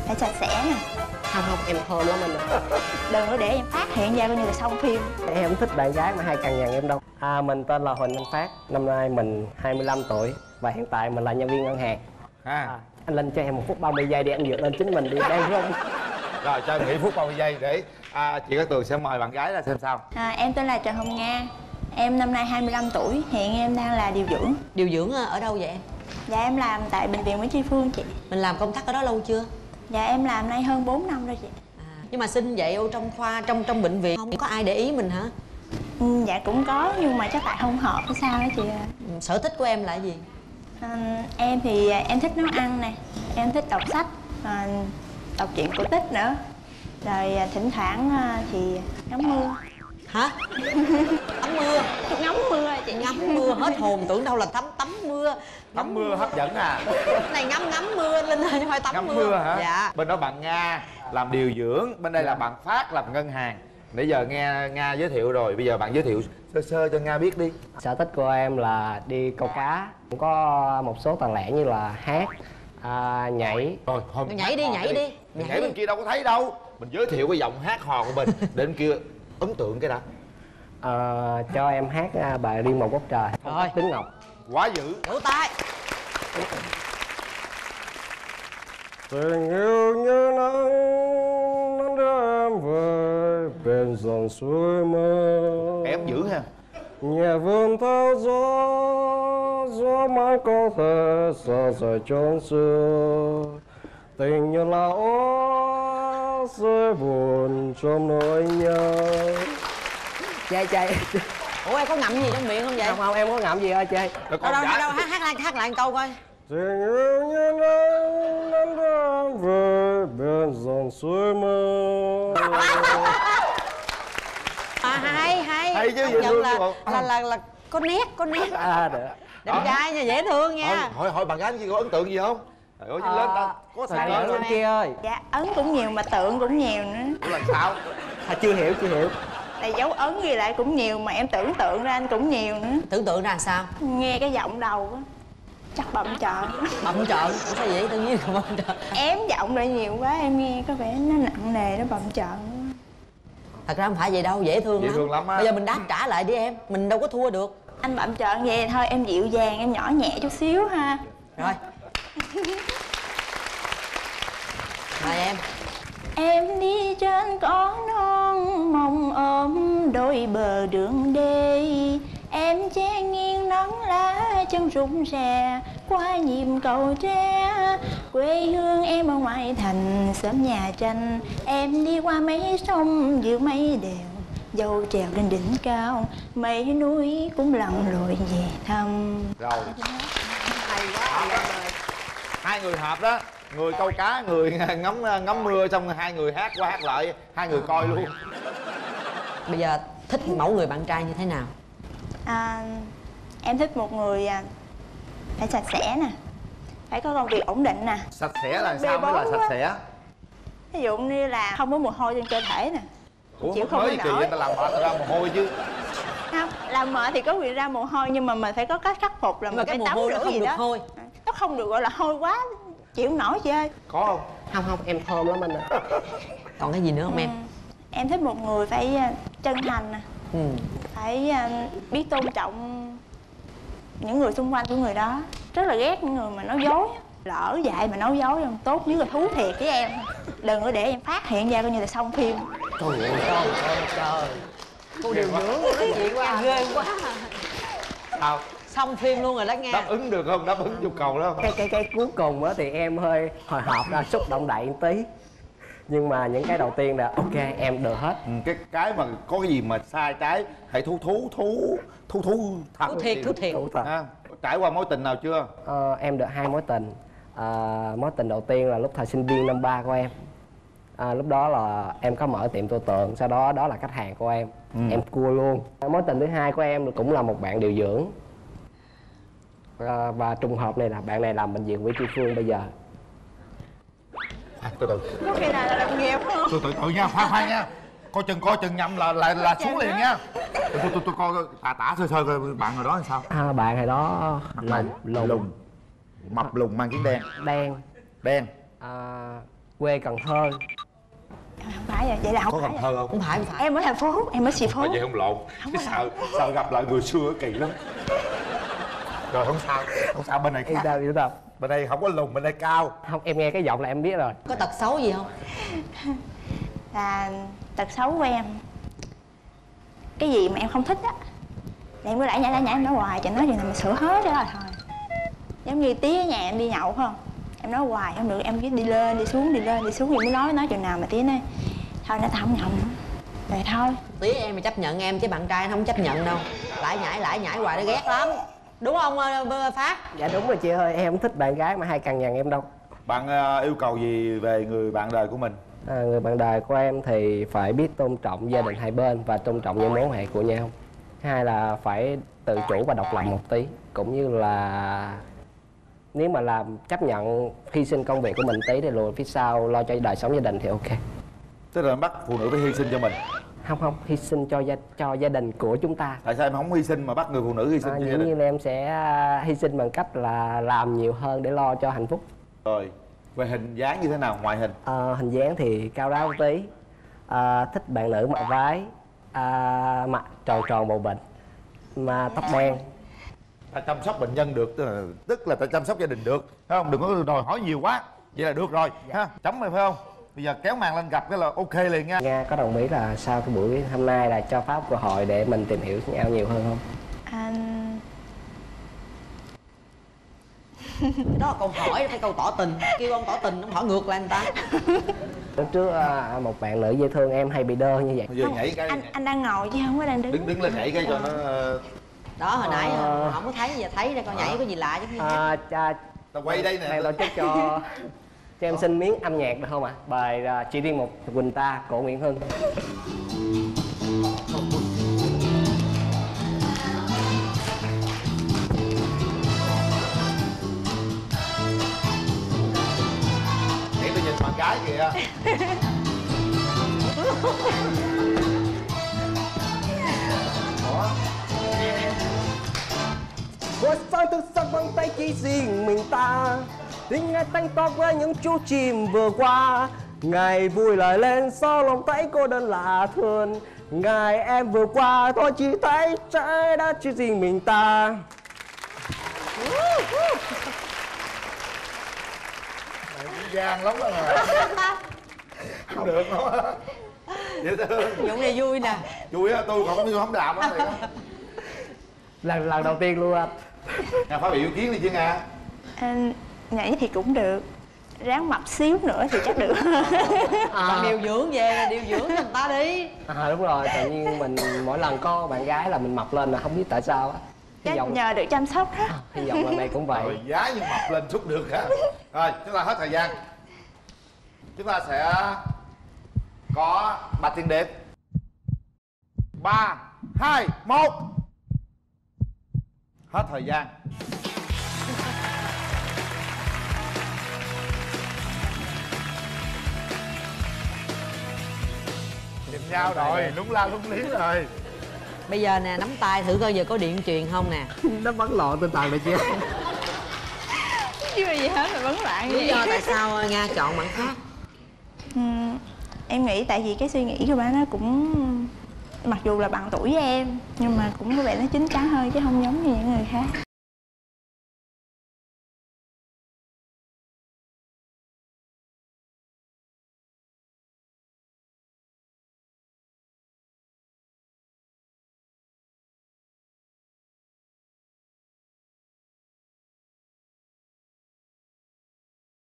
phải sạch sẽ nè. Không không, em thơm lắm anh ạ. Đừng có để em phát hiện ra coi như là xong phim. Em không thích bạn gái mà hay cằn nhằn em đâu. Mình tên là Huỳnh Anh Phát, năm nay mình 25 tuổi và hiện tại mình là nhân viên ngân hàng. Anh Linh cho em 1 phút 30 giây để anh dựa lên chính mình đi, đang run. Rồi cho em nghỉ phút 30 giây để chị Cát Tường sẽ mời bạn gái ra xem sao. Em tên là Trần Hồng Nga. Em năm nay 25 tuổi, hiện em đang là điều dưỡng. Điều dưỡng ở đâu vậy em? Dạ em làm tại bệnh viện Nguyễn Tri Phương chị. Mình làm công tác ở đó lâu chưa? Dạ em làm nay hơn 4 năm rồi chị. Nhưng mà xinh vậy trong khoa, trong bệnh viện không có ai để ý mình hả? Dạ cũng có nhưng mà chắc tại không hợp hay sao đó chị. Sở thích của em là gì? Em thì em thích nấu ăn nè, em thích đọc sách, đọc truyện cổ tích nữa. Rồi thỉnh thoảng thì ngắm mưa. Hả? Ngắm mưa? Ngắm mưa chị. Ngắm mưa hết hồn, tưởng đâu là tắm mưa. Ngắm mưa hấp dẫn à? Cái này ngắm mưa Linh ơi, chứ không phải tắm ngắm mưa hả? Dạ. Bên đó bạn Nga làm điều dưỡng, bên đây là bạn Phát làm ngân hàng. Nãy giờ nghe Nga giới thiệu rồi, bây giờ bạn giới thiệu sơ sơ cho Nga biết đi. Sở thích của em là đi câu cá, cũng có một số tàn lẻ như là hát, nhảy. Rồi thôi Nhảy đi. Nhảy bên kia đâu có thấy đâu. Mình giới thiệu cái giọng hát hò của mình để bên kia ấn tượng cái đã. Cho em hát bài Riêng Một Góc Trời, Rồi. Tuấn Ngọc. Quá dữ. Vỗ tay. Tình yêu như nắng đưa em về bên dòng suối mơ. Em dữ ha. Nhẹ vươn theo gió mãi có thể xa rời chốn xưa. Tình như là ó rơi buồn trong nỗi nhớ. Chơi. Ủa em có ngậm gì trong miệng không vậy? Không, em có ngậm gì ơi chơi. Đâu hát lại một câu coi. Tình yêu như nắng đưa em về bên dòng suối mơ. Hay chứ, công dễ thương nhận là có nét. Được. Đẹp trai nha, dễ thương nha. Hỏi bạn gái gì có ấn tượng gì không? Trời ơi, lên ta có thời Bạn gian lên kia ơi. Dạ ấn cũng nhiều mà tượng cũng nhiều nữa. là sao? Chưa hiểu. Tại dấu ấn ghi lại cũng nhiều mà em tưởng tượng ra anh cũng nhiều nữa. Tưởng tượng ra sao? Nghe cái giọng đầu á chắc bậm trợn. Bậm trợn? Sao vậy? Tự nhiên là bậm trợn. Ém giọng lại nhiều quá em nghe có vẻ nó nặng nề, nó bậm trợn. Thật ra không phải vậy đâu, dễ thương lắm á. Bây giờ mình đáp trả lại đi em, mình đâu có thua được. Anh bậm trợn vậy thôi em dịu dàng, em nhỏ nhẹ chút xíu ha. Rồi. Mời em. Em đi trên cỏ non mong ôm đôi bờ đường đê. Em che nghiêng nắng lá chân rụng rè qua nhịp cầu tre. Quê hương em ở ngoại thành xóm nhà tranh. Em đi qua mấy sông giữa mấy đèo, dâu trèo lên đỉnh cao, mấy núi cũng lặn lội về thăm. Rồi. Hay quá. Hai người hợp đó. Người câu cá, người ngắm mưa, xong hai người hát qua hát lại, hai người coi luôn. Bây giờ thích mẫu người bạn trai như thế nào? Em thích một người phải sạch sẽ nè, phải có công việc ổn định nè. Sạch sẽ là sao mới là sạch sẽ? Ví dụ như là không có mồ hôi trên cơ thể nè. Ủa chịu không mới có kỳ nổi. người ta làm mệt ra mồ hôi chứ. Không, làm mệt thì có quyền ra mồ hôi nhưng mà mình phải có cách khắc phục là Nhưng mình mà phải cái mồ tắm hôi nó rửa không gì được đó. hôi. Nó không được gọi là hôi quá, chịu không nổi chị ơi. Có không? Không, em thơm lắm anh ạ. Còn cái gì nữa không em? Em thích một người phải chân thành nè, phải biết tôn trọng những người xung quanh của người đó. Rất là ghét những người mà nói dối. Lỡ dại mà nói dối không tốt, nhất là thú thiệt với em. Đừng có để em phát hiện ra coi như là xong phim. Trời. Cô điều dưỡng nói chuyện quá ghê quá. Sao? Xong phim luôn rồi đó nghe. Đáp ứng được không? Đáp ứng nhu cầu đó không? Cái cuối cùng á thì em hơi hồi hộp ra, xúc động đậy một tí. Nhưng mà những cái đầu tiên là ok, em được hết. Cái mà có cái gì mà sai trái hãy thú thật. Thú thiệt. Trải qua mối tình nào chưa? Em được 2 mối tình. Mối tình đầu tiên là lúc thời sinh viên năm 3 của em. Lúc đó là em có mở tiệm tô tượng, sau đó đó là khách hàng của em. Em cua luôn. Mối tình thứ hai của em cũng là một bạn điều dưỡng. Và trùng hợp này là bạn này làm bệnh viện Nguyễn Tri Phương bây giờ. Từ từ. Có khi nào là đồng nghiệp không? Từ nha, khoan nha. Coi chừng nhầm là xuống liền nha. Tôi coi tả sơ coi bạn hồi đó làm sao. Bạn này đó lùn. Mập lùn mang kiến đen. Đen. Đen. Quê Cần Thơ. Không phải rồi, vậy là không có phải Cần Thơ không? Không phải, không phải. Em ở thành phố, em ở xì phố. Vậy không lộn. Sợ gặp lại người xưa kỳ lắm. Rồi không sao bên này khác. Yên tâm. Bên đây không có lùn, bên đây cao. Không, em nghe cái giọng là em biết rồi. Có tật xấu gì không? Là tật xấu của em, cái gì mà em không thích á là em cứ lải nhải em nói hoài, cho nói gì nào mà sửa hết đó là thôi. Giống như tí ở nhà em đi nhậu không, em nói hoài không được, em cứ đi lên đi xuống đi lên đi xuống, thì mới nói chừng nào mà tí nói thôi nó tao không nhậu nữa rồi thôi. Tí em mà chấp nhận em chứ bạn trai anh không chấp nhận đâu. Lải nhải hoài nó ghét lắm, đúng không Phát? Dạ đúng rồi chị ơi, em không thích bạn gái mà hay cằn nhằn em đâu. Bạn yêu cầu gì về người bạn đời của mình? Người bạn đời của em thì phải biết tôn trọng gia đình hai bên và tôn trọng những mối quan hệ của nhau. Hai là phải tự chủ và độc lập một tí, cũng như là nếu mà làm chấp nhận hy sinh công việc của mình tí thì lùi phía sau lo cho đời sống gia đình thì ok. Tức là bắt phụ nữ phải hy sinh cho mình? Không, hy sinh cho gia đình của chúng ta. Tại sao em không hy sinh mà bắt người phụ nữ hy sinh cho gia đình? Như là em sẽ hy sinh bằng cách là làm nhiều hơn để lo cho hạnh phúc. Rồi, về hình dáng như thế nào, ngoại hình? Hình dáng thì cao ráo một tí, thích bạn nữ mặc váy, mặt tròn tròn bầu bịch, mà tóc đen. Ta chăm sóc bệnh nhân được, tức là ta chăm sóc gia đình được, phải không? Đừng có đòi hỏi nhiều quá, vậy là được rồi, ha? Chấm rồi phải không? Bây giờ kéo màn lên gặp cái là ok liền nha. Nga có đồng ý là sau cái buổi hôm nay là cho Pháp cơ hội để mình tìm hiểu nhau nhiều hơn không? Đó là câu hỏi hay câu tỏ tình, kêu ông tỏ tình ông hỏi ngược lại người ta. Lúc trước một bạn nữ dễ thương em hay bị đơ như vậy. Bây giờ nhảy cái anh đang ngồi chứ không có đang đứng. Đứng lên nhảy cái cho nó. Đó hồi nãy không có thấy, giờ thấy ra con nhảy có gì lạ chứ. Tao quay đây nè. Đang tổ chức cho em xin miếng âm nhạc được không ạ? Bài Chỉ riêng một Quỳnh ta của Nguyễn Hưng. Để tôi nhìn bạn gái kìa. Cuộc sống thực sắc bằng tay chỉ riêng mình ta, tình ngày tăng to với những chú chim vừa qua. Ngày vui lại lên sau lòng thấy cô đơn lạ thường. Ngày em vừa qua thôi chỉ thấy trái đất chỉ riêng mình ta. Gian lắm đó nè. Không được đâu. Dễ thương. Vụ này vui nè. Vui á, tôi không đạp á. Lần đầu tiên luôn anh. Nga phát biểu ý kiến đi chứ Nga. Nhảy thì cũng được, ráng mập xíu nữa thì chắc được. Bạn điều dưỡng về, điều dưỡng cho người ta đi. Đúng rồi, tự nhiên mình mỗi lần có bạn gái là mình mập lên là không biết tại sao á. Chắc nhờ được chăm sóc đó. Hy vọng lần này cũng vậy. Rồi giá như mập lên chút được hả? Rồi chúng ta hết thời gian. Chúng ta sẽ có 3 tiếng đếm. 3, 2, 1. Hết thời gian. Nhìn nhau rồi, lúng la lúng liếng rồi. Bây giờ nè, nắm tay thử coi giờ có điện truyền không nè. Nó bắn lộn tên Toàn này chứ. Chứ gì hết mà vấn loạn Lý do tại sao Nga chọn bạn Phát? Em nghĩ tại vì cái suy nghĩ của bạn nó cũng mặc dù là bằng tuổi với em nhưng mà cũng có vẻ nó chín chắn hơn chứ không giống như những người khác.